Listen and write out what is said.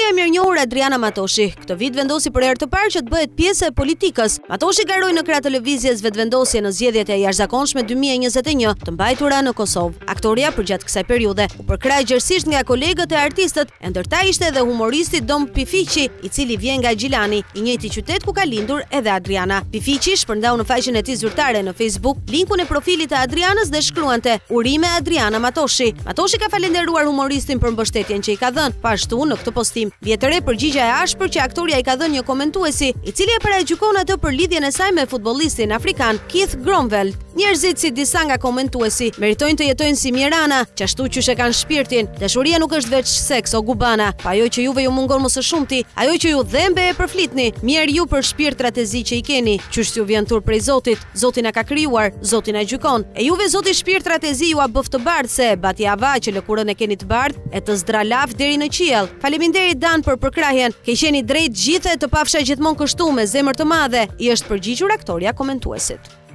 Aktoreja e mirënjohur Adriana Matoshi këtë vit vendosi për herë të parë që të bëhet pjesë e politikës. Matoshi garoi në krah televizjes vetvendosje në zgjedhjet e jashtëzakonshme 2021 të mbajtura në Kosovë. Aktoreja përgjatë kësaj periudhe u përkraj gjerësisht nga kolegët e artistët, e ndërta ishte edhe humoristi Dom Pifiqi, i cili vjen nga Gjilani, i njëjti qytet ku ka lindur edhe Adriana. Pifiqi shpërndau në faqen e tij zyrtare në Facebook linkun e profilit të Adrianës dhe shkruante: "Urime Adriana Matoshi". Matoshi ka falenderuar humoristin për mbështetjen që i ka dhënë. Pashtu në këtë postim vjet të re përgjigja e ashpër që aktoria i ka dhënë një komentuesi, i cili e paragjykon atë për lidhjen e saj me futbollistin afrikan Keith Gromwell. Njerëzit, si disa nga komentuesi, meritojnë të jetojnë si Mirana, qashtu qyshe kanë shpirtin. Dashuria nuk është veç seks o gubana, pa ajo që juve ju mungon më së shumti, ajo që ju dhembe e përflitni. Mirë ju për shpirtrat e zi që i keni, qysh ju vjen tur prej Zotit. Zoti na ka krijuar, Zoti na gjykon. E juve Zoti shpirtrat e zi ju a bëft të bardh se bati ava që lëkurën e keni të bardh e të zdralaf deri në qiell. Faleminderit Dan për përkrahjen, ke qeni drejt gjithë të pafsha gjithmonë kështu me zemër të madhe, i është përgjigjur aktoria komentuesit.